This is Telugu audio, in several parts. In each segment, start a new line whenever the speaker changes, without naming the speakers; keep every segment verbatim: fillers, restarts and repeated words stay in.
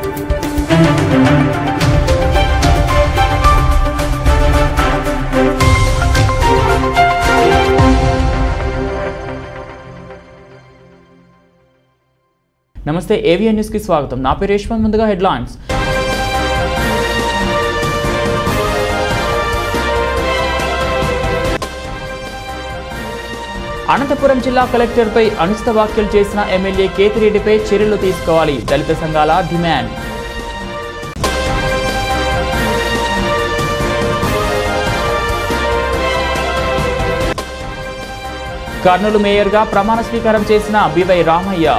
నమస్తే ఏవిఎన్ న్యూస్ కి స్వాగతం. నా పేరు యశ్వంత్. ముందుగా హెడ్లైన్స్. అనంతపురం జిల్లా కలెక్టర్పై అనుచిత వ్యాఖ్యలు చేసిన ఎమ్మెల్యే కేతిరెడ్డిపై చర్యలు తీసుకోవాలి, దళిత సంఘాల డిమాండ్. కర్నూలు మేయర్గా ప్రమాణ స్వీకారం చేసిన బివై రామయ్య.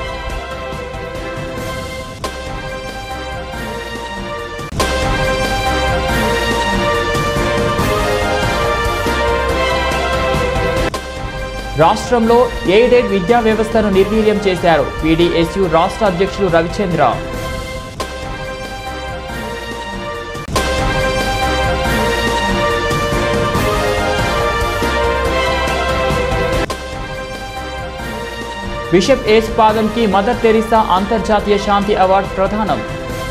రాష్ట్రంలో ఎయిడెడ్ విద్యా వ్యవస్థను నిర్వీర్యం చేశారు పీడీఎస్యు రాష్ట్ర అధ్యక్షులు రవిచంద్ర. బిషప్ ఎస్ పాదంకి మదర్ తెరీసా అంతర్జాతీయ శాంతి అవార్డు ప్రదానం.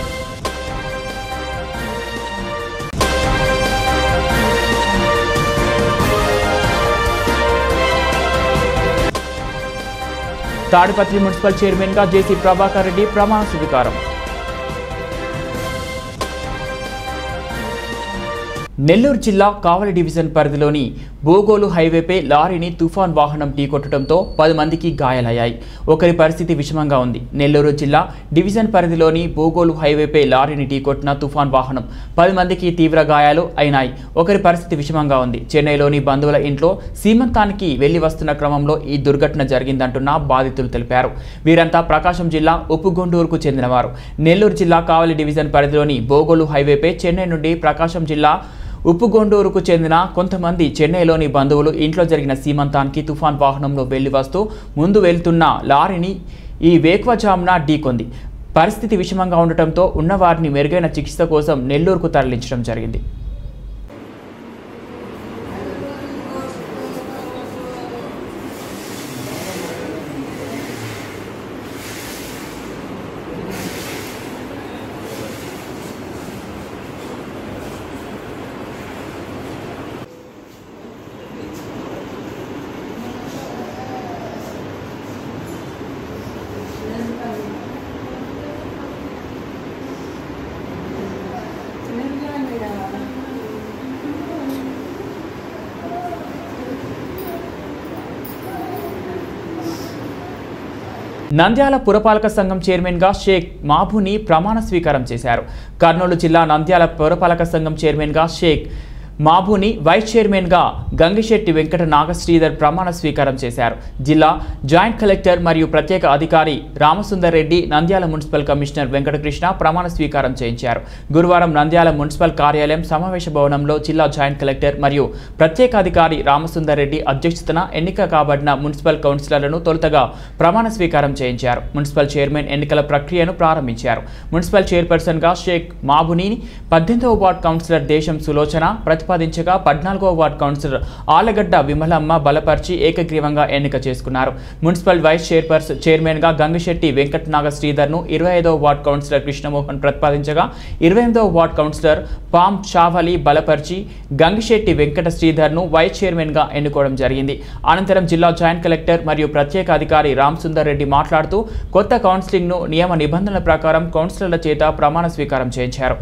తాడిపత్రి మున్సిపల్ చైర్మన్ గా జేసీ ప్రభాకర్ రెడ్డి ప్రమాణ స్వీకారం. నెల్లూరు జిల్లా కావలి డివిజన్ పరిధిలోని బోగోలు హైవేపై లారీని తుఫాన్ వాహనం ఢీకొట్టడంతో పది మందికి గాయాలయ్యాయి. ఒకరి పరిస్థితి విషమంగా ఉంది. నెల్లూరు జిల్లా డివిజన్ పరిధిలోని బోగోలు హైవేపై లారీని ఢీకొట్టిన తుఫాన్ వాహనం పది మందికి తీవ్ర గాయాలు అయినాయి. ఒకరి పరిస్థితి విషమంగా ఉంది. చెన్నైలోని బంధువుల ఇంట్లో సీమంతానికి వెళ్లి వస్తున్న క్రమంలో ఈ దుర్ఘటన జరిగిందంటున్న బాధితులు తెలిపారు. వీరంతా ప్రకాశం జిల్లా ఉప్పుగొండూరుకు చెందినవారు. నెల్లూరు జిల్లా కావలి డివిజన్ పరిధిలోని బోగోలు హైవేపై చెన్నై నుండి ప్రకాశం జిల్లా ఉప్పుగొండూరుకు చెందిన కొంతమంది చెన్నైలోని బంధువులు ఇంట్లో జరిగిన సీమంతానికి తుఫాన్ వాహనంలో వెళ్లి వస్తూ ముందు వెళ్తున్న లారీని ఈ వేకువజామున ఢీకొంది. పరిస్థితి విషమంగా ఉండటంతో ఉన్నవారిని మెరుగైన చికిత్స కోసం నెల్లూరుకు తరలించడం జరిగింది. నంద్యాల పురపాలక సంఘం చైర్మన్ గా షేక్ మాబూని ప్రమాణ స్వీకారం చేశారు. కర్నూలు జిల్లా నంద్యాల పురపాలక సంఘం చైర్మన్ గా షేక్ మాబూని, వైస్ చైర్మన్ గా గంగిశెట్టి వెంకట నాగశ్రీధర్ ప్రమాణ స్వీకారం చేశారు. జిల్లా జాయింట్ కలెక్టర్ మరియు ప్రత్యేక అధికారి రామసుందర్ రెడ్డి, నంద్యాల మున్సిపల్ కమిషనర్ వెంకటకృష్ణ ప్రమాణ స్వీకారం చేయించారు. గురువారం నంద్యాల మున్సిపల్ కార్యాలయం సమావేశ భవనంలో జిల్లా జాయింట్ కలెక్టర్ మరియు ప్రత్యేక అధికారి రామసుందర్ రెడ్డి అధ్యక్షతన ఎన్నిక కాబడిన మున్సిపల్ కౌన్సిలర్లను తొలుతగా ప్రమాణ స్వీకారం చేయించారు. మున్సిపల్ చైర్మన్ ఎన్నికల ప్రక్రియను ప్రారంభించారు. మున్సిపల్ చైర్పర్సన్ గా షేక్ మాబూని, పద్దెనిమిదవ వార్డు కౌన్సిలర్ దేశం సులోచన ప్రతిపాదించగా పద్నాలుగవ వార్డు కౌన్సిలర్ ఆలగడ్డ విమలమ్మ బలపరిచి ఏకగ్రీవంగా ఎన్నిక చేసుకున్నారు. మున్సిపల్ వైస్ చైర్పర్సన్ చైర్మన్ గా గంగిశెట్టి వెంకట నాగ శ్రీధర్ ను ఇరవై ఐదవ వార్డు కౌన్సిలర్ కృష్ణమోహన్ ప్రతిపాదించగా ఇరవై ఎనిమిదవ వార్డు కౌన్సిలర్ పామ్ షావలి బలపరిచి గంగిశెట్టి వెంకట శ్రీధర్ ను వైస్ చైర్మన్ గా ఎన్నుకోవడం జరిగింది. అనంతరం జిల్లా జాయింట్ కలెక్టర్ మరియు ప్రత్యేక అధికారి రామసుందర్ రెడ్డి మాట్లాడుతూ కొత్త కౌన్సిలింగ్ ను నియమ నిబంధనల ప్రకారం కౌన్సిలర్ల చేత ప్రమాణ స్వీకారం చేయించారు.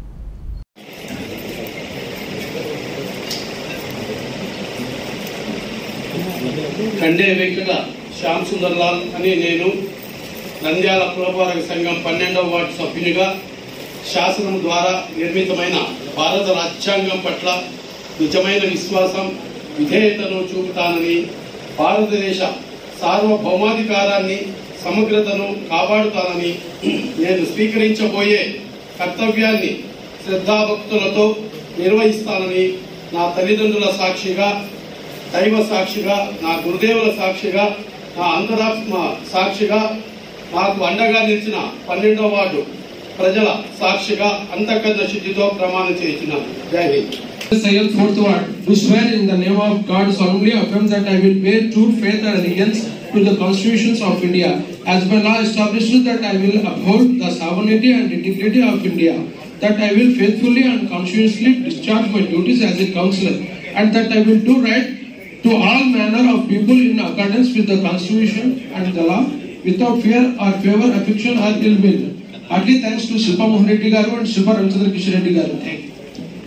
కండే వెంకట శ్యామ్ సుందర్ లాల్ అని నేను నంద్యాల పురపాలక సంఘం పన్నెండవ వార్డు సభ్యునిగా శాసనం ద్వారా నిర్మితమైన భారత రాజ్యాంగం పట్ల నిజమైన విశ్వాసం, విధేయతను చూపుతానని, భారతదేశ సార్వభౌమాధికారాన్ని, సమగ్రతను కాపాడుతానని, నేను స్వీకరించబోయే కర్తవ్యాన్ని శ్రద్ధాభక్తులతో నిర్వహిస్తానని నా తల్లిదండ్రుల సాక్షిగా, దైవ సాక్షిగా, నా గురుదేవుల సాక్షిగా, నా అంతరాత్మ సాక్షిగా, నాకు అండగా నిలిచిన పన్నెండవ వార్డు ప్రజల సాక్షిగా అంతఃకరణ శుద్ధితో ప్రమాణం చేస్తున్నాను. జై Hind.
Fourth ward, do swear in the name of God solemnly affirms that I will bear true faith and allegiance to the constitutions of India, as by law established that I will uphold the sovereignty and integrity of India, that I will faithfully and conscientiously discharge my duties as a councillor, and that I will do right to all manner of people in accordance with the constitution and the law, without fear or favor, affection or ill will. Heartily thanks to Shilpa Mohan Reddy garu and Shilpa Ramchandra Kishan Reddy garu. Thank you.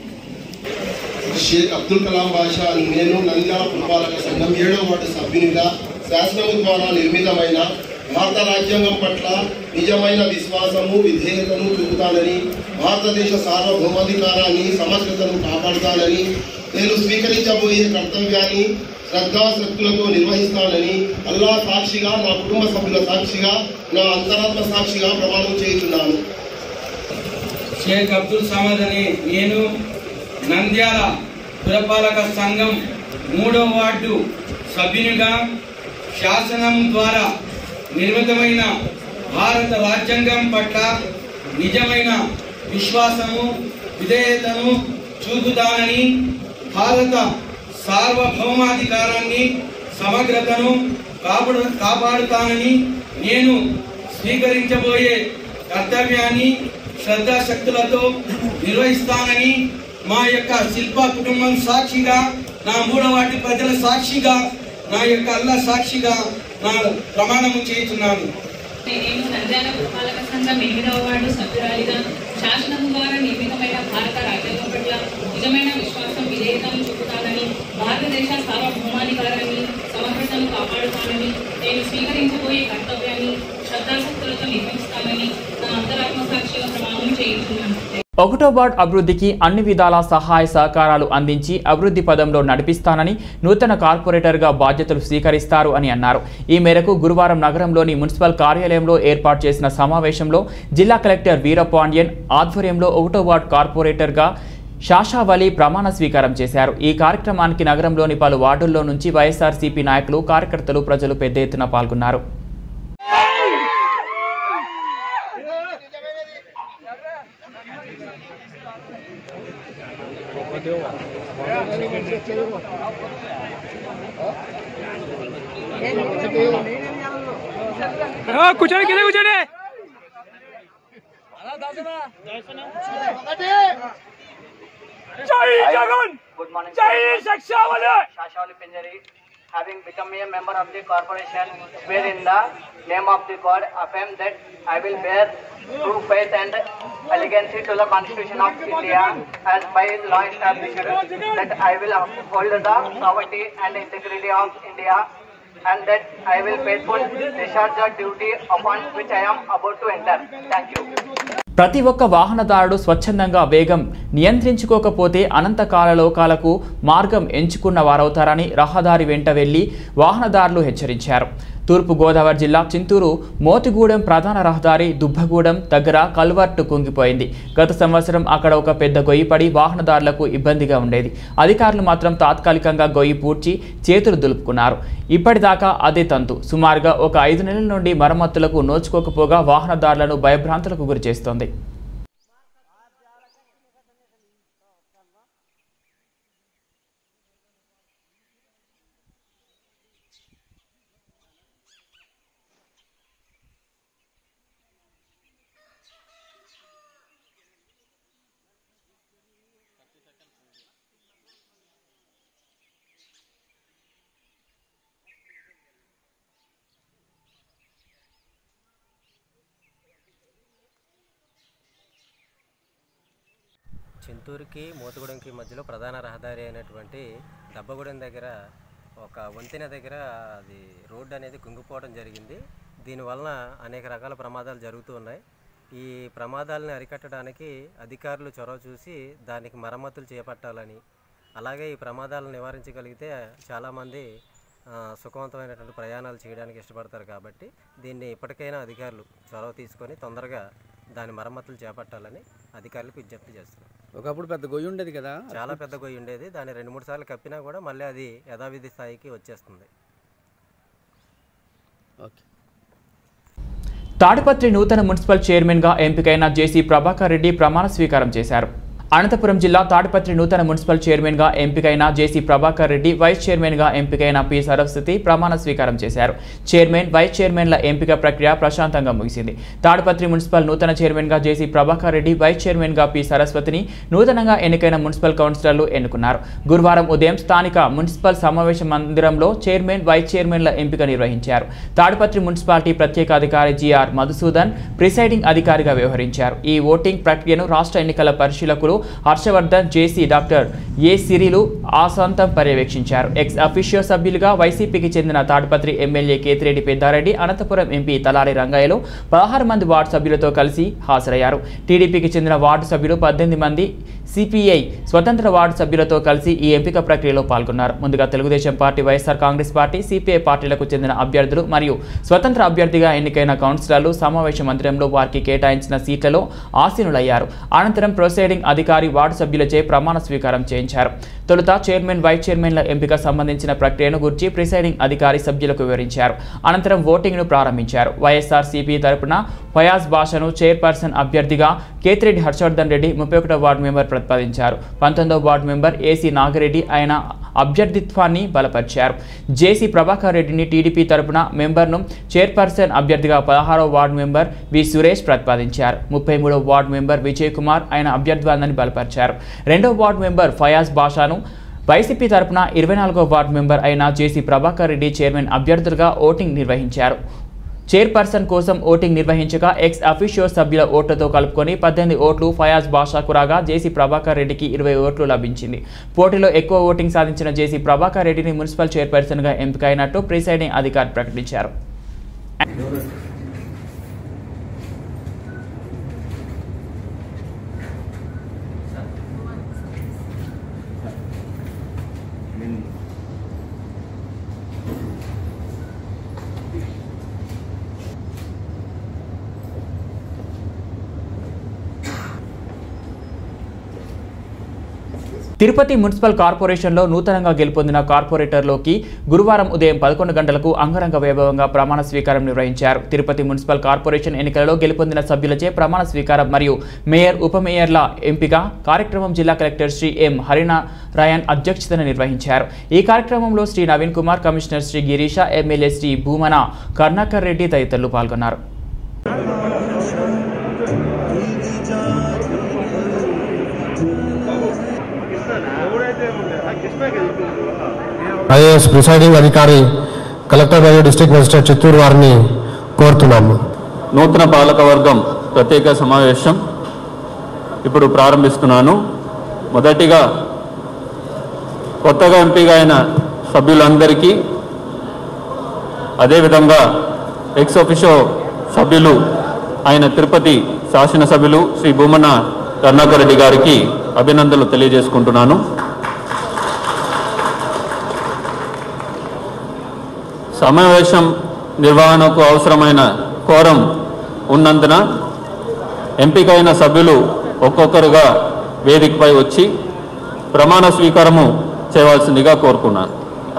Sheikh Abdul Kalam బాషా నేను నంద్యాల పురపాలక సంఘం ఏడవ వార్డు సభ్యునిగా శాసనం ద్వారా నిర్మితమైన భారత రాజ్యాంగం పట్ల నిజమైన విశ్వాసము విధేయతను చూపుతానని, భారతదేశ సార్వభౌమాధికారాన్ని సమగ్రతను కాపాడుతానని, నేను స్వీకరించబోయే కర్తవ్యాన్ని శ్రద్ధాశక్తులతో నిర్వహిస్తానని అల్లా సాక్షిగా, నా కుటుంబ సభ్యుల సాక్షిగా, నా అంతరాత్మ సాక్షిగా ప్రమాణం చేస్తున్నాను.
షేక్ అబ్దుల్ సమద్ అని నేను నంద్యాల పురపాలక సంఘం మూడో వార్డు సభ్యునిగా శాసనం ద్వారా నిర్మితమైన భారత రాజ్యాంగం పట్ల నిజమైన విశ్వాసము విధేయతను చూపుతానని, భారత సార్వభౌమాధికారాన్ని సమగ్రతను కాపాడు కాపాడుతానని నేను స్వీకరించబోయే కర్తవ్యాన్ని శ్రద్ధాశక్తులతో నిర్వహిస్తానని మా యొక్క శిల్ప కుటుంబం సాక్షిగా, నా మూడవాటి ప్రజల సాక్షిగా, నా యొక్క అల్లా సాక్షిగా నా ప్రమాణము చేస్తున్నాను.
నేను నంద్యాల పురపాలక సంఘం ఎనిమిదవ వార్డు సభ్యురాలిగా శాసనం ద్వారా నిర్మితమైన భారత రాజ్యాంగం పట్ల నిజమైన విశ్వాసం విధేయతను చూపుతానని, భారతదేశ సార్వభౌమాధికారాన్ని సమగ్రతను కాపాడుతానని, నేను స్వీకరించబోయే కర్తవ్యాన్ని శ్రద్ధాశక్తులతో నిర్వహిస్తానని నా అంతరాత్మ సాక్షిగా ప్రమాణం చేస్తున్నాను.
ఒకటో వార్డ్ అభివృద్ధికి అన్ని విధాల సహాయ సహకారాలు అందించి అభివృద్ధి పదంలో నడిపిస్తానని నూతన కార్పొరేటర్గా బాధ్యతలు స్వీకరిస్తారు అని అన్నారు. ఈ మేరకు గురువారం నగరంలోని మున్సిపల్ కార్యాలయంలో ఏర్పాటు చేసిన సమావేశంలో జిల్లా కలెక్టర్ వీరపాండ్యన్ ఆధ్వర్యంలో ఒకటో వార్డ్ కార్పొరేటర్గా షాషావలి ప్రమాణ స్వీకారం చేశారు. ఈ కార్యక్రమానికి నగరంలోని పలు వార్డుల్లో నుంచి వైఎస్ఆర్సీపీ నాయకులు, కార్యకర్తలు, ప్రజలు పెద్ద ఎత్తున పాల్గొన్నారు.
కూర్చోండి కింద కూర్చోండి. జై జగన్.
Good morning.
జై Shashavali.
Shashawali Pinjari, having become a member of the corporation, swear in the name of the God, affirm that I will bear true faith and allegiance to the Constitution of India as by law established, that I will uphold the sovereignty and integrity of India, and that I will faithfully discharge the duty upon which I am about to enter. Thank you.
ప్రతి ఒక్క వాహనదారుడు స్వచ్ఛందంగా వేగం నియంత్రించుకోకపోతే అనంత కాలలోకాలకు మార్గం ఎంచుకున్న వారవుతారని రహదారి వెంట వెళ్లి వాహనదారులు హెచ్చరించారు. తూర్పు గోదావరి జిల్లా చింతూరు మోతిగూడెం ప్రధాన రహదారి దుబ్బగూడెం దగ్గర కల్వర్టు కుంగిపోయింది. గత సంవత్సరం అక్కడ ఒక పెద్ద గొయ్యి పడి వాహనదారులకు ఇబ్బందిగా ఉండేది. అధికారులు మాత్రం తాత్కాలికంగా గొయ్యి పూడ్చి చేతులు దులుపుకున్నారు. ఇప్పటిదాకా అదే తంతు సుమారుగా ఒక ఐదు నెలల నుండి మరమ్మతులకు నోచుకోకపోగా వాహనదారులను భయభ్రాంతులకు గురి చేస్తోంది.
చింతూరుకి మోతుగూడెంకి మధ్యలో ప్రధాన రహదారి అయినటువంటి దబ్బగూడెం దగ్గర ఒక వంతెన దగ్గర అది రోడ్డు అనేది కుంగిపోవడం జరిగింది. దీనివలన అనేక రకాల ప్రమాదాలు జరుగుతూ ఉన్నాయి. ఈ ప్రమాదాలను అరికట్టడానికి అధికారులు చొరవ చూసి దానికి మరమ్మతులు చేపట్టాలని, అలాగే ఈ ప్రమాదాలను నివారించగలిగితే చాలామంది సుఖవంతమైనటువంటి ప్రయాణాలు చేయడానికి ఇష్టపడతారు. కాబట్టి దీన్ని ఇప్పటికైనా అధికారులు చొరవ తీసుకొని తొందరగా దాని మరమ్మతులు చేపట్టాలని అధికారులకు విజ్ఞప్తి చేస్తున్నారు.
ఒకప్పుడు పెద్ద గొయ్యి ఉండేది కదా,
చాలా పెద్ద గొయ్యి ఉండేది. దాన్ని రెండు మూడు సార్లు కప్పినా కూడా మళ్ళీ అది యథావిధి స్థాయికి వచ్చేస్తుంది.
ఓకే.
తాడిపత్రి నూతన మున్సిపల్ చైర్మన్గా ఎంపికైన జేసీ ప్రభాకర్ రెడ్డి ప్రమాణ స్వీకారం చేశారు. అనంతపురం జిల్లా తాడిపత్రి నూతన మున్సిపల్ చైర్మన్గా ఎంపికైన జేసీ ప్రభాకర్ రెడ్డి, వైస్ చైర్మన్గా ఎంపికైన పి సరస్వతి ప్రమాణ స్వీకారం చేశారు. చైర్మన్, వైస్ చైర్మన్ల ఎంపిక ప్రక్రియ ప్రశాంతంగా ముగిసింది. తాడిపత్రి మున్సిపల్ నూతన చైర్మన్గా జేసీ ప్రభాకర్ రెడ్డి, వైస్ చైర్మన్గా పి సరస్వతిని నూతనంగా ఎన్నికైన మున్సిపల్ కౌన్సిలర్లు ఎన్నుకున్నారు. గురువారం ఉదయం స్థానిక మున్సిపల్ సమావేశ మందిరంలో చైర్మన్, వైస్ చైర్మన్ల ఎంపిక నిర్వహించారు. తాడిపత్రి మున్సిపాలిటీ ప్రత్యేక అధికారి జిఆర్ మధుసూదన్ ప్రిసైడింగ్ అధికారిగా వ్యవహరించారు. ఈ ఓటింగ్ ప్రక్రియను రాష్ట్ర ఎన్నికల పరిశీలకులు హర్షవర్ధన్, జేసీ డాక్టర్ ఏ సిరిలు ఆశాంతం పర్యవేక్షించారు. ఎక్స్ అఫీషియో సభ్యులుగా వైసీపీకి చెందిన తాడిపత్రి ఎమ్మెల్యే కేతిరెడ్డి పెద్దారెడ్డి, అనంతపురం ఎంపీ తలారి రంగయ్యలు పదహారు మంది వార్డు సభ్యులతో కలిసి హాజరయ్యారు. టీడీపీకి చెందిన వార్డు సభ్యులు పద్దెనిమిది మంది, సిపిఐ స్వతంత్ర వార్డు సభ్యులతో కలిసి ఈ ఎంపిక ప్రక్రియలో పాల్గొన్నారు. ముందుగా Telugu Desam party, YSR Congress party, CPI పార్టీలకు చెందిన అభ్యర్థులు మరియు స్వతంత్ర అభ్యర్థిగా ఎన్నికైన కౌన్సిలర్లు సమావేశ మందిరంలో వారికి కేటాయించిన సీట్లలో ఆసీనులయ్యారు. అనంతరం ప్రిసైడింగ్ అధికారి వార్డు సభ్యులచే ప్రమాణ స్వీకారం చేయించారు. తొలుత చైర్మన్, వైస్ చైర్మన్ల ఎంపిక సంబంధించిన ప్రక్రియను గురించి ప్రిసైడింగ్ అధికారి సభ్యులకు వివరించారు. అనంతరం ఓటింగ్ను ప్రారంభించారు. వైఎస్ఆర్ సిపి తరపున ఫయాజ్ బాషాను చైర్పర్సన్ అభ్యర్థిగా కేతిరెడ్డి హర్షవర్ధన్ రెడ్డి ముప్పై ఒకటో వార్డు మెంబర్ ప్రతిపాదించారు. పంతొమ్మిదవ వార్డు మెంబర్ ఏసీ నాగిరెడ్డి ఆయన అభ్యర్థిత్వాన్ని బలపరిచారు. జేసీ ప్రభాకర్ రెడ్డిని టీడీపీ తరపున మెంబర్ను చైర్పర్సన్ అభ్యర్థిగా పదహారవ వార్డు మెంబర్ వి సురేష్ ప్రతిపాదించారు. ముప్పై మూడవ వార్డు మెంబర్ విజయ్ కుమార్ ఆయన అభ్యర్థిత్వాన్ని బలపరిచారు. రెండవ వార్డు మెంబర్ ఫయాజ్ బాషాను వైసీపీ తరపున ఇరవై నాలుగవ వార్డు మెంబర్ అయిన జేసీ ప్రభాకర్ రెడ్డి చైర్మన్ అభ్యర్థులుగా ఓటింగ్ నిర్వహించారు. చైర్పర్సన్ కోసం ఓటింగ్ నిర్వహించగా ఎక్స్ అఫీషియో సభ్యుల ఓట్లతో కలుపుకొని పద్దెనిమిది ఓట్లు ఫయాజ్ బాషాకు రాగా జేసీ ప్రభాకర్ రెడ్డికి ఇరవై ఓట్లు లభించింది. పోటీలో ఎక్కువ ఓటింగ్ సాధించిన జేసీ ప్రభాకర్ రెడ్డిని మున్సిపల్ చైర్పర్సన్గా ఎంపికైనట్టు ప్రిసైడింగ్ అధికారి ప్రకటించారు. తిరుపతి మున్సిపల్ కార్పొరేషన్లో నూతనంగా గెలుపొందిన కార్పొరేటర్లోకి గురువారం ఉదయం పదకొండు గంటలకు అంగరంగ వైభవంగా ప్రమాణ స్వీకారం నిర్వహించారు. తిరుపతి మున్సిపల్ కార్పొరేషన్ ఎన్నికలలో గెలుపొందిన సభ్యులచే ప్రమాణ స్వీకారం మరియు మేయర్, ఉప మేయర్ల ఎంపిక కార్యక్రమం జిల్లా కలెక్టర్ శ్రీ ఎం హరినారాయణ్ అధ్యక్షతన నిర్వహించారు. ఈ కార్యక్రమంలో శ్రీ నవీన్ కుమార్, కమిషనర్ శ్రీ గిరీష, ఎమ్మెల్యే శ్రీ భూమన కర్ణాకర్ రెడ్డి తదితరులు పాల్గొన్నారు.
ఐఏఎస్ ప్రిసైడింగ్ అధికారి కలెక్టర్ మరియు డిస్ట్రిక్ట్ మెజిస్ట్రేట్ చిత్తూరు వారిని కోరుతున్నాము.
నూతన పాలక వర్గం ప్రత్యేక సమావేశం ఇప్పుడు ప్రారంభిస్తున్నాను. మొదటిగా కొత్తగా ఎంపిక అయిన సభ్యులందరికీ, అదేవిధంగా ఎక్స్ ఆఫీషియో సభ్యులు అయిన తిరుపతి శాసనసభ్యులు శ్రీ భూమన కరుణాకర్ రెడ్డి గారికి అభినందనలు తెలియజేసుకుంటున్నాను. సమావేశం నిర్వహణకు అవసరమైన కోరం ఉన్నందున ఎంపికైన సభ్యులు ఒక్కొక్కరుగా వేదికపై వచ్చి ప్రమాణ స్వీకారము చేయవలసిందిగా కోరుకున్నాను.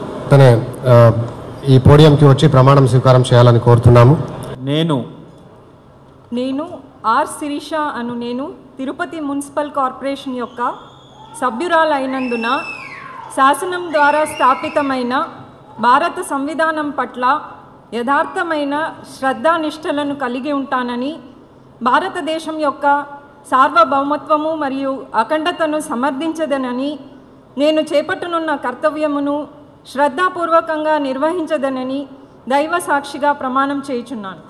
ఈ పోడియంకి వచ్చి ప్రమాణం స్వీకారం చేయాలని కోరుతున్నాము.
నేను
నేను ఆర్ శిరీష అను నేను తిరుపతి మున్సిపల్ కార్పొరేషన్ యొక్క సభ్యురాలైనందున శాసనం ద్వారా స్థాపితమైన భారత సంవిధానం పట్ల యథార్థమైన శ్రద్ధానిష్టలను కలిగి ఉంటానని, భారతదేశం యొక్క సార్వభౌమత్వము మరియు అఖండతను సమర్థించదనని, నేను చేపట్టనున్న కర్తవ్యమును శ్రద్ధాపూర్వకంగా నిర్వహించదనని దైవ సాక్షిగా ప్రమాణం చేయుచున్నాను.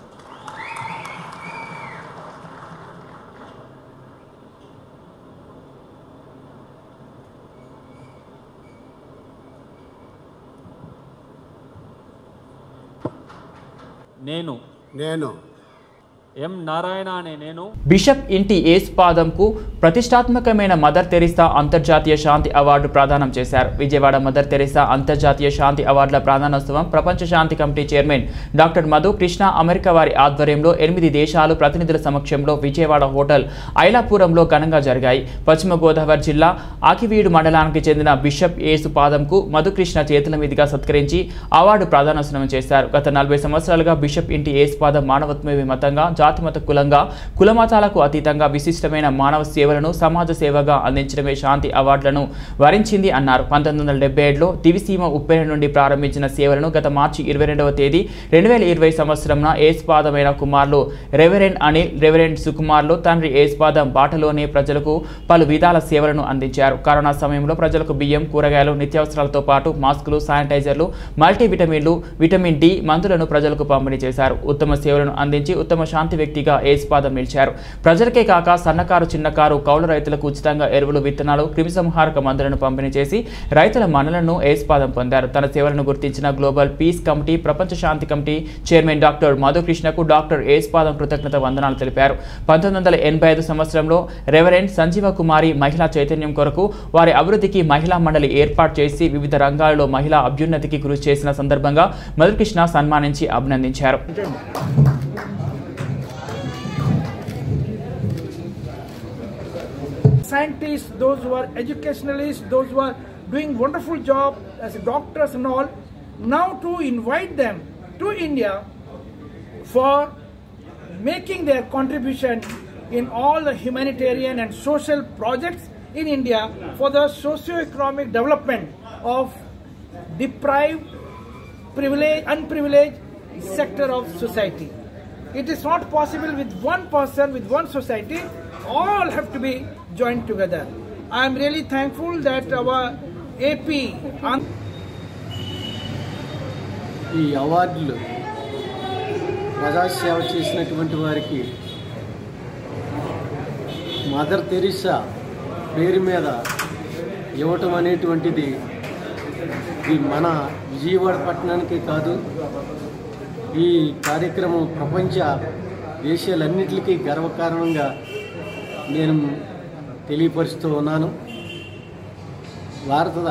నేను
నేను
ఎం నారాయణ అనే నేను
బిషప్ ఇంటి ఏసుపాదంకు ప్రతిష్టాత్మకమైన మదర్ తెరిసా అంతర్జాతీయ శాంతి అవార్డు ప్రదానం చేశారు. విజయవాడ మదర్ తెరిసా అంతర్జాతీయ శాంతి అవార్డుల ప్రదానోత్సవం ప్రపంచ శాంతి committee chairman doctor Madhu Krishna America వారి ఆధ్వర్యంలో ఎనిమిది దేశాలు ప్రతినిధుల సమక్షంలో విజయవాడ హోటల్ ఐలాపురంలో ఘనంగా జరిగాయి. పశ్చిమ గోదావరి జిల్లా ఆకివీడు మండలానికి చెందిన బిషప్ ఏసుపాదంకు మధుకృష్ణ చేతుల మీదుగా సత్కరించి అవార్డు ప్రదానోత్సవం చేశారు. గత నలభై సంవత్సరాలుగా బిషప్ ఇంటి ఏసుపాదం మానవత్వ మతంగా జాతిమత కులంగా కులమతాలకు అతీతంగా విశిష్టమైన మానవ సేవలను సమాజ సేవగా అందించడమే శాంతి అవార్డులను వరించింది అన్నారు. పంతొమ్మిది వందల డెబ్బై ఏడులో దివిసీమ ఉప్పెన నుండి ప్రారంభించిన సేవలను గత మార్చి ఇరవై రెండవ తేదీ రెండు వేల ఇరవై సంవత్సరంన ఏస్పాదమైన కుమార్లు రెవరెండ్ అనిల్, రెవరెండ్ సుకుమార్లు తండ్రి ఏస్పాదం బాటలోనే ప్రజలకు పలు విధాల సేవలను అందించారు. కరోనా సమయంలో ప్రజలకు బియ్యం, కూరగాయలు, నిత్యావసరాలతో పాటు మాస్కులు, శానిటైజర్లు, మల్టీవిటమిన్లు, విటమిన్ డి మందులను ప్రజలకు పంపిణీ చేశారు. ఉత్తమ సేవలను అందించి ఉత్తమ శాంతి వ్యక్తిగా ఏస్పాదం నిలిచారు. ప్రజలకే కాక సన్నకారు, చిన్నకారు, కౌలు రైతులకు ఉచితంగా ఎరువులు, విత్తనాలు, క్రిమిసంహారక మందులను పంపిణీ చేసి రైతుల మన్ననలను ఏస్పాదం పొందారు. తన సేవలను గుర్తించిన గ్లోబల్ పీస్ కమిటీ, ప్రపంచ శాంతి కమిటీ చైర్మన్ డాక్టర్ మధుకృష్ణకు డాక్టర్ ఏస్పాదం కృతజ్ఞత వందనాలు తెలిపారు. పంతొమ్మిది వందల ఎనభై ఐదు సంవత్సరంలో రెవరెండ్ సంజీవ కుమారి మహిళా చైతన్యం కొరకు వారి అభివృద్ధికి మహిళా మండలి ఏర్పాటు చేసి వివిధ రంగాలలో మహిళా అభ్యున్నతికి కృషి చేసిన సందర్భంగా మధుకృష్ణ సన్మానించి అభినందించారు.
Scientists, those who are educationalists, those who are doing wonderful job as doctors and all, now to invite them to India for making their contribution in all the humanitarian and social projects in India for the socio-economic development of deprived, privileged, unprivileged sector of society. It is not possible with one person, with one society. All have to be joined together. I am really thankful that our A P
ఈ అవార్డులు ప్రజాసేవ చేసినటువంటి వారికి మదర్ తెరీసా పేరు మీద ఇవ్వటం అనేటువంటిది ఈ మన విజయవాడ పట్టణానికి కాదు, ఈ కార్యక్రమం ప్రపంచ దేశాలన్నింటికీ గర్వకారణంగా నేను తెలియపరుస్తూ ఉన్నాను. భారత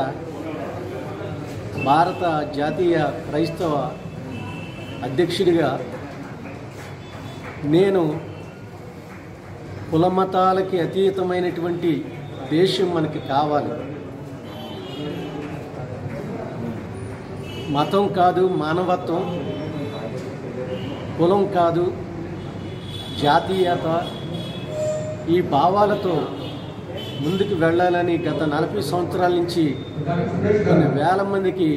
భారత జాతీయ క్రైస్తవ అధ్యక్షుడిగా నేను కులమతాలకి అతీతమైనటువంటి దేశం మనకి కావాలి. మతం కాదు మానవత్వం, కులం కాదు జాతీయత, ఈ భావాలతో ముందుకు వెళ్ళాలని గత నలభై సంవత్సరాల నుంచి కొన్ని వేల మందికి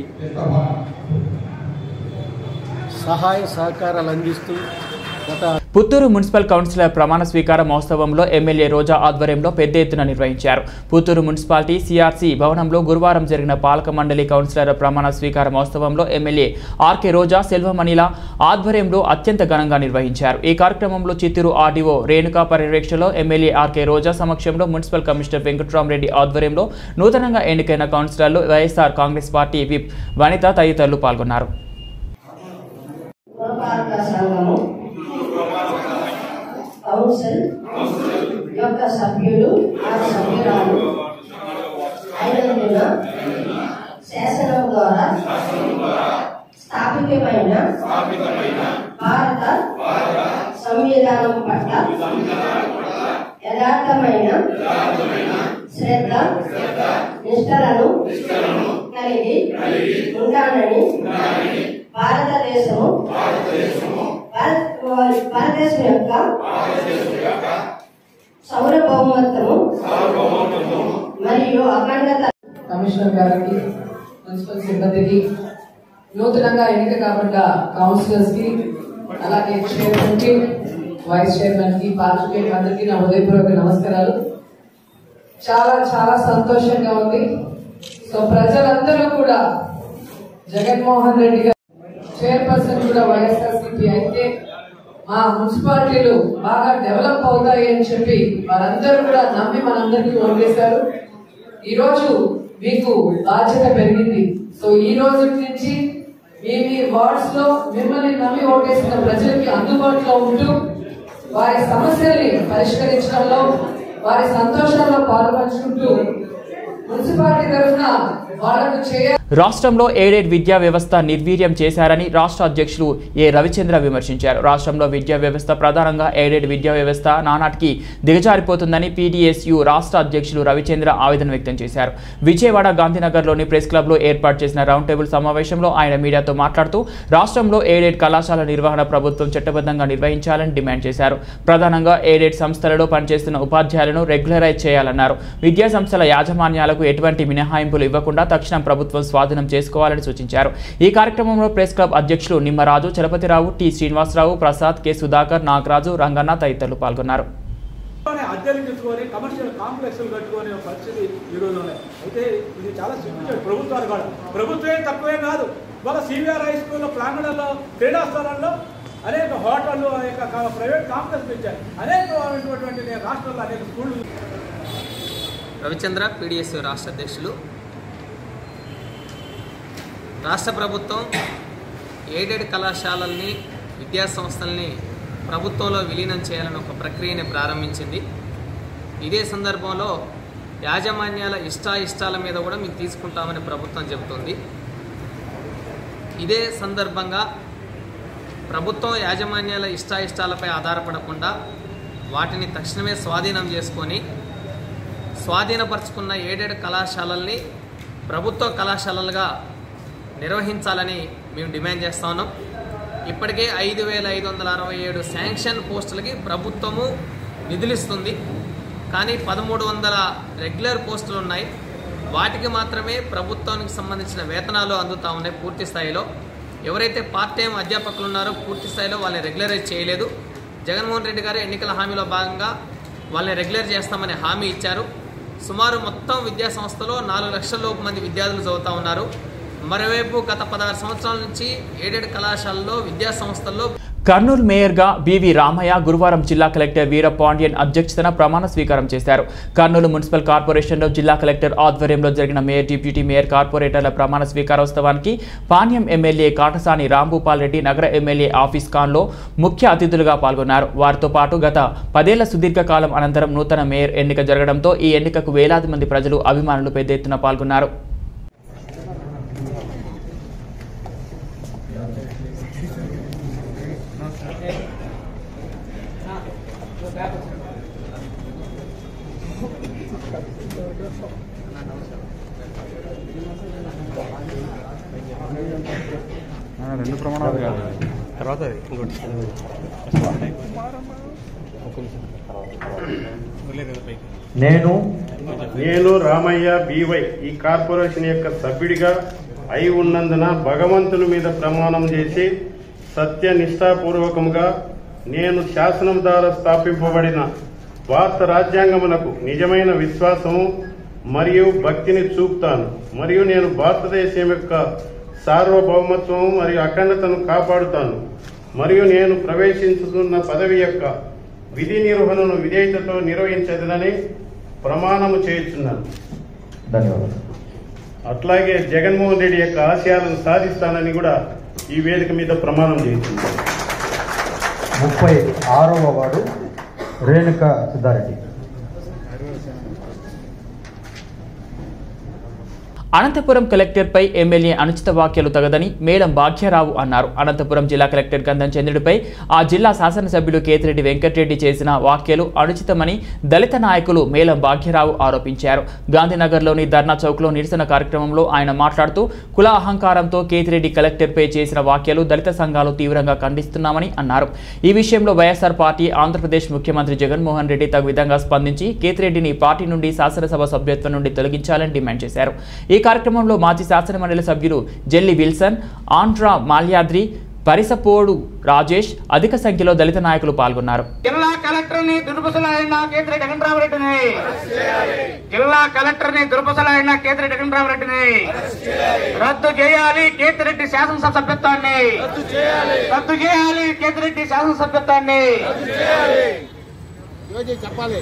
సహాయ సహకారాలు అందిస్తూ గత
పుత్తూరు మున్సిపల్ కౌన్సిలర్ ప్రమాణ స్వీకార మహోత్సవంలో ఎమ్మెల్యే రోజా ఆధ్వర్యంలో పెద్ద ఎత్తున నిర్వహించారు. పుత్తూరు మున్సిపాలిటీ సిఆర్సి భవనంలో గురువారం జరిగిన పాలక మండలి కౌన్సిలర్ ప్రమాణ స్వీకార మహోత్సవంలో ఎమ్మెల్యే ఆర్కే రోజా, సెల్వమణిల ఆధ్వర్యంలో అత్యంత ఘనంగా నిర్వహించారు. ఈ కార్యక్రమంలో చిత్తూరు ఆర్డీఓ రేణుకా పర్యవేక్షణలో ఎమ్మెల్యే ఆర్కే రోజా సమక్షంలో మున్సిపల్ కమిషనర్ వెంకట్రామరెడ్డి ఆధ్వర్యంలో నూతనంగా ఎన్నికైన కౌన్సిలర్లు, YSR Congress party whip Vanitha తదితరులు పాల్గొన్నారు.
కౌన్సిల్ యొక్క సభ్యులు ఆ సభ్యురాలు అయినందున శాసనం ద్వారా స్థాపితమైన భారత సంవిధానం పట్ల యథార్థమైన శ్రద్ధ నిష్ఠలను కలిగి ఉంటానని భారతదేశము భారతదేశం యొక్క సార్వభౌమత్వము మరియు అఖండత.
కమిషనర్ గారికి, మున్సిపల్ సిబ్బందికి, నూతనంగా ఎన్నిక కాబట్ట కౌన్సిలర్స్ కి, అలాగే చైర్మన్ కి, వైస్ చైర్మన్ కి, పార్లమెంట్ నా హృదయపూర్వక నమస్కారాలు. చాలా చాలా సంతోషంగా ఉంది. సో ప్రజలందరూ కూడా జగన్మోహన్ రెడ్డి గారు చైర్పర్సన్ కూడా వైఎస్ఆర్సీపీ అయితే మా మున్సిపాలిటీలు బాగా డెవలప్ అవుతాయి అని చెప్పి వారందరూ కూడా నమ్మి మనందరికీ ఓటేశారు. ఈ రోజు మీకు బాధ్యత పెరిగింది. సో ఈ రోజు నుంచి మీ మీ వార్డ్స్ లో మిమ్మల్ని నమ్మి ఓటేసిన ప్రజలకి అందుబాటులో ఉంటూ వారి సమస్యల్ని పరిష్కరించడంలో, వారి సంతోషాల్లో పాల్పంచుకుంటూ మున్సిపాలిటీ తరఫున వాళ్ళకు చేయ
రాష్ట్రంలో ఎయిడెడ్ విద్యా వ్యవస్థ నిర్వీర్యం చేశారని రాష్ట్ర అధ్యక్షులు ఏ రవిచంద్ర విమర్శించారు. రాష్ట్రంలో విద్యా వ్యవస్థ ప్రధానంగా ఎయిడెడ్ విద్యా వ్యవస్థ నానాటికి దిగజారిపోతుందని పీడీఎస్యు రాష్ట్ర అధ్యక్షులు రవిచంద్ర ఆవేదన వ్యక్తం చేశారు. విజయవాడ గాంధీనగర్లోని ప్రెస్ క్లబ్లో ఏర్పాటు చేసిన రౌండ్ టేబుల్ సమావేశంలో ఆయన మీడియాతో మాట్లాడుతూ రాష్ట్రంలో ఎయిడెడ్ కళాశాల నిర్వహణ ప్రభుత్వం చట్టబద్ధంగా నిర్వహించాలని డిమాండ్ చేశారు. ప్రధానంగా ఎయిడెడ్ సంస్థలలో పనిచేస్తున్న ఉపాధ్యాయులను రెగ్యులరైజ్ చేయాలన్నారు. విద్యా సంస్థల యాజమాన్యాలకు ఎటువంటి మినహాయింపులు ఇవ్వకుండా తక్షణం ప్రభుత్వం స్వాధీనం చేసుకోవాలని సూచించారు. ఈ కార్యక్రమంలో ప్రెస్ క్లబ్ అధ్యక్షులు నిమ్మరాజు, చలపతిరావు, టి శ్రీనివాసరావు, ప్రసాద్, కె సుధాకర్, నాగరాజు, రంగన్న తదితరులు పాల్గొన్నారు.
అద్దెలు తెచ్చుకొని కమర్షియల్ కాంప్లెక్స్లు కట్టుకునే పరిస్థితి ఈ రోజు ఉన్నాయి. అయితే ఇది చాలా సిగ్గుచేటు ప్రభుత్వాలు కూడా. ప్రభుత్వమే తక్కువే కాదు, వాళ్ళ సివిఆర్ హై స్కూల్లో ప్రాంగణంలో క్రీడా స్థలాల్లో అనేక హోటళ్ళు, అనేక ప్రైవేట్ కాంప్లెక్స్ పెంచారు. అనేకమైనటువంటి రాష్ట్రాల్లో అనేక స్కూళ్ళు.
రవిచంద్ర పీడీఎస్ రాష్ట్ర అధ్యక్షులు. రాష్ట్ర ప్రభుత్వం ఎయిడెడ్ కళాశాలల్ని, విద్యా సంస్థల్ని ప్రభుత్వంలో విలీనం చేయాలని ఒక ప్రక్రియని ప్రారంభించింది. ఇదే సందర్భంలో యాజమాన్యాల ఇష్టాయిష్టాల మీద కూడా మేము తీసుకుంటామని ప్రభుత్వం చెబుతుంది. ఇదే సందర్భంగా ప్రభుత్వం యాజమాన్యాల ఇష్టాయిష్టాలపై ఆధారపడకుండా వాటిని తక్షణమే స్వాధీనం చేసుకొని స్వాధీనపరుచుకున్న ఎయిడెడ్ కళాశాలల్ని ప్రభుత్వ కళాశాలలుగా నిర్వహించాలని మేము డిమాండ్ చేస్తా ఉన్నాం. ఇప్పటికే ఐదు వేల ఐదు వందల అరవై ఏడు శాంక్షన్ పోస్టులకి ప్రభుత్వము నిధులిస్తుంది. కానీ పదమూడు వందల రెగ్యులర్ పోస్టులు ఉన్నాయి. వాటికి మాత్రమే ప్రభుత్వానికి సంబంధించిన వేతనాలు అందుతూ ఉన్నాయి పూర్తి స్థాయిలో. ఎవరైతే పార్ట్ టైం అధ్యాపకులు ఉన్నారో పూర్తి స్థాయిలో వాళ్ళని రెగ్యులరైజ్ చేయలేదు. జగన్మోహన్ రెడ్డి గారు ఎన్నికల హామీలో భాగంగా వాళ్ళని రెగ్యులర్ చేస్తామని హామీ ఇచ్చారు. సుమారు మొత్తం విద్యా సంస్థలో నాలుగు లక్షల లోపు మంది విద్యార్థులు చదువుతూ ఉన్నారు. మరోవైపు గత పదహారు సంవత్సరాల నుంచి ఎయిడెడ్ కళాశాలలో విద్యా సంస్థల్లో
కర్నూలు మేయర్గా బివి రామయ్య గురువారం జిల్లా కలెక్టర్ వీర పాండ్యన్ అధ్యక్షతన ప్రమాణ స్వీకారం చేశారు. కర్నూలు మున్సిపల్ కార్పొరేషన్లో జిల్లా కలెక్టర్ ఆధ్వర్యంలో జరిగిన మేయర్, డిప్యూటీ మేయర్, కార్పొరేటర్ల ప్రమాణ స్వీకారోత్సవానికి పాణ్యం ఎమ్మెల్యే కాటసాని రాంభూపాల్ రెడ్డి, నగర ఎమ్మెల్యే ఆఫీస్ ఖాన్లో ముఖ్య అతిథులుగా పాల్గొన్నారు. వారితో పాటు గత పదేళ్ల సుదీర్ఘకాలం అనంతరం నూతన మేయర్ ఎన్నిక జరగడంతో ఈ ఎన్నికకు వేలాది మంది ప్రజలు, అభిమానులు పెద్ద ఎత్తున పాల్గొన్నారు.
రెండు ప్రమాణాలు కాదు, తర్వాత ఇంకోటి
నేను నేను రామయ్య బీవై ఈ కార్పొరేషన్ యొక్క సభ్యుడిగా అయి ఉన్నందున భగవంతుని మీద ప్రమాణం చేసి సత్య నిష్ఠాపూర్వకంగా నేను శాసనం ద్వారా స్థాపింపబడిన భారత రాజ్యాంగమునకు నిజమైన విశ్వాసము మరియు భక్తిని చూపుతాను మరియు నేను భారతదేశం యొక్క సార్వభౌమత్వం మరియు అఖండతను కాపాడుతాను మరియు నేను ప్రవేశించుతున్న పదవి యొక్క విధి నిర్వహణను విధేయతతో నిర్వహించదనని ప్రమాణము చేయుచున్నాను. ధన్యవాదాలు. అట్లాగే జగన్మోహన్ రెడ్డి యొక్క ఆశయాలను సాధిస్తానని కూడా ఈ వేదిక మీద ప్రమాణం చేస్తున్నాను.
ముప్పై ఆరవ వార్డు రేణుక సిద్ధారెడ్డి.
అనంతపురం కలెక్టర్పై ఎమ్మెల్యే అనుచిత వ్యాఖ్యలు తగదని మేడం భాగ్యరావు అన్నారు. అనంతపురం జిల్లా కలెక్టర్ గంధం చంద్రుడిపై ఆ జిల్లా శాసనసభ్యులు కేతిరెడ్డి వెంకటరెడ్డి చేసిన వ్యాఖ్యలు అనుచితమని దళిత నాయకులు మేళం భాగ్యరావు ఆరోపించారు. గాంధీనగర్లోని ధర్నా చౌక్లో నిరసన కార్యక్రమంలో ఆయన మాట్లాడుతూ కుల అహంకారంతో కేతిరెడ్డి కలెక్టర్పై చేసిన వ్యాఖ్యలు దళిత సంఘాలు తీవ్రంగా ఖండిస్తున్నామని అన్నారు. ఈ విషయంలో వైఎస్ఆర్ పార్టీ, ఆంధ్రప్రదేశ్ ముఖ్యమంత్రి జగన్మోహన్ రెడ్డి తగు విధంగా స్పందించి కేతిరెడ్డిని పార్టీ నుండి శాసనసభ సభ్యత్వం నుండి తొలగించాలని డిమాండ్ చేశారు. ఈ కార్యక్రమంలో మాజీ శాసనమండలి సభ్యులు జెల్లి విల్సన్, ఆండ్రా మాల్యాద్రి, పరిసపోడు రాజేష్, అధిక సంఖ్యలో దళిత నాయకులు పాల్గొన్నారు.
జిల్లా కలెక్టర్ ని దుర్బసలైన కేతిరెడ్డి వెంకటరామరెడ్డిని జిల్లా కలెక్టర్ ని దుర్బసలైన కేతిరెడ్డి వెంకటరామరెడ్డిని రద్దు చేయాలి. కేతిరెడ్డి శాసనసభ సభ్యత్వాన్ని రద్దు చేయాలి. కేతిరెడ్డి శాసనసభ సభ్యత్వాన్ని
చెప్పాలి.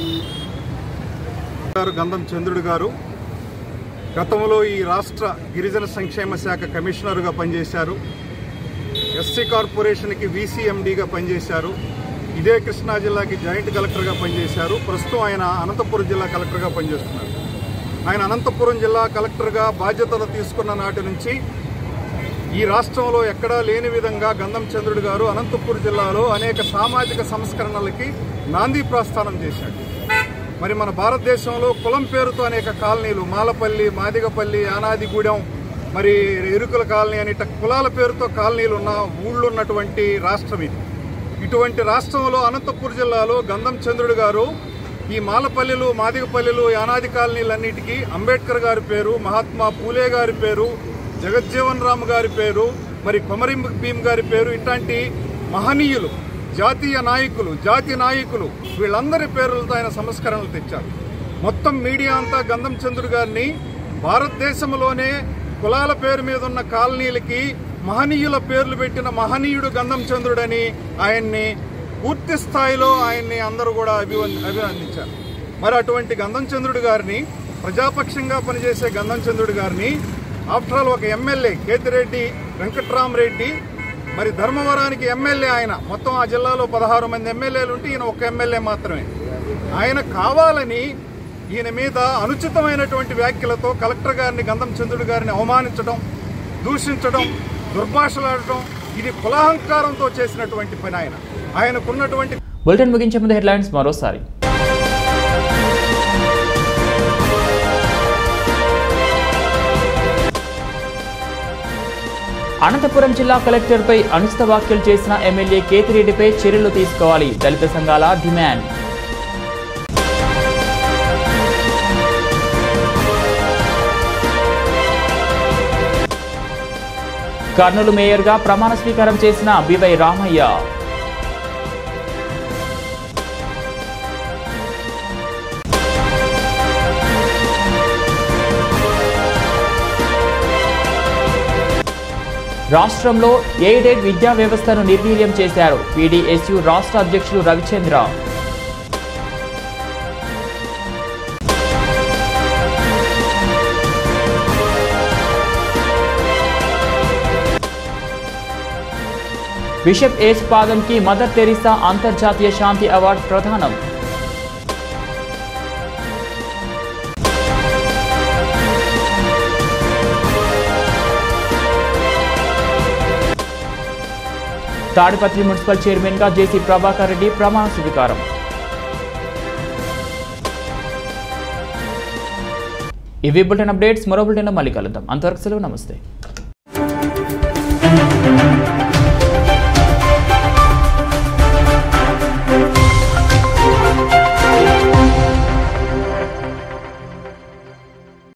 గంధం చంద్రుడు గారు గతంలో ఈ రాష్ట్ర గిరిజన సంక్షేమ శాఖ కమిషనర్గా పనిచేశారు. ఎస్సీ కార్పొరేషన్కి వీసీఎండీగా పనిచేశారు. ఇదే కృష్ణా జిల్లాకి జాయింట్ కలెక్టర్గా పనిచేశారు. ప్రస్తుతం ఆయన అనంతపురం జిల్లా కలెక్టర్గా పనిచేస్తున్నారు. ఆయన అనంతపురం జిల్లా కలెక్టర్గా బాధ్యతలు తీసుకున్న నాటి నుంచి ఈ రాష్ట్రంలో ఎక్కడా లేని విధంగా గంధం చంద్రుడు గారు అనంతపురం జిల్లాలో అనేక సామాజిక సంస్కరణలకి నాంది ప్రస్థానం చేశాడు. మరి మన భారతదేశంలో కులం పేరుతో అనేక కాలనీలు, మాలపల్లి, మాదిగపల్లి, యానాదిగూడెం, మరి ఎరుకుల కాలనీ అని కులాల పేరుతో కాలనీలు ఉన్న ఊళ్ళు ఉన్నటువంటి రాష్ట్రం ఇది. ఇటువంటి రాష్ట్రంలో అనంతపురం జిల్లాలో గంధం చంద్రుడు గారు ఈ మాలపల్లిలు, మాదిగపల్లిలు, యానాది కాలనీలన్నిటికీ అంబేద్కర్ గారి పేరు, మహాత్మా పూలే గారి పేరు, జగజ్జీవన్ రామ్ గారి పేరు, మరి కొమరం భీమ్ గారి పేరు, ఇట్లాంటి మహనీయులు, జాతీయ నాయకులు, జాతి నాయకులు వీళ్ళందరి పేర్లతో ఆయన సంస్కరణలు తెచ్చారు. మొత్తం మీడియా అంతా గంధం చంద్రుడు గారిని భారతదేశంలోనే కులాల పేరు మీద ఉన్న కాలనీలకి మహనీయుల పేర్లు పెట్టిన మహనీయుడు గంధం చంద్రుడని ఆయన్ని పూర్తి స్థాయిలో ఆయన్ని అందరూ కూడా అభినందించారు. మరి అటువంటి గంధం చంద్రుడు గారిని, ప్రజాపక్షంగా పనిచేసే గంధం చంద్రుడు గారిని ఆఫ్టర్ ఆల్ ఒక ఎమ్మెల్యే కేతిరెడ్డి వెంకట్రామరెడ్డి, మరి ధర్మవరానికి ఎమ్మెల్యే ఆయన, మొత్తం ఆ జిల్లాలో పదహారు మంది ఎమ్మెల్యేలు ఉంటే ఈయన ఒక ఎమ్మెల్యే మాత్రమే. ఆయన కావాలని ఈయన మీద అనుచితమైనటువంటి వ్యాఖ్యలతో కలెక్టర్ గారిని, గంధం చంద్రుడు గారిని అవమానించడం, దూషించడం, దుర్భాషలాడటం, ఇది కులాహంకారంతో చేసినటువంటి పని. ఆయన ఆయనకున్నటువంటి
బులెటిన్ ముగించే ముందు హెడ్లైన్స్ మరోసారి. అనంతపురం జిల్లా కలెక్టర్పై అనుచిత వ్యాఖ్యలు చేసిన ఎమ్మెల్యే కేతిరెడ్డిపై చర్యలు తీసుకోవాలి, దళిత సంఘాల డిమాండ్. కర్నూలు మేయర్గా ప్రమాణ స్వీకారం చేసిన బివై రామయ్య. రాష్ట్రంలో ఎయిడెడ్ విద్యా వ్యవస్థను నిర్వీర్యం చేశారు, పీడీఎస్యు రాష్ట్ర అధ్యక్షులు రవిచంద్ర. బిషప్ ఏస్ పాదంకి మదర్ తెరీసా అంతర్జాతీయ శాంతి అవార్డు ప్రదానం. తాడిపత్రి మున్సిపల్ చైర్మన్ గా జేసీ ప్రభాకర్ రెడ్డి ప్రమాణ స్వీకారం. ఇవి బులెటిన్ అప్డేట్స్. మరో బులెటిన్లో మళ్ళీ కలుద్దాం. అంతవరకు సెలవు, నమస్తే.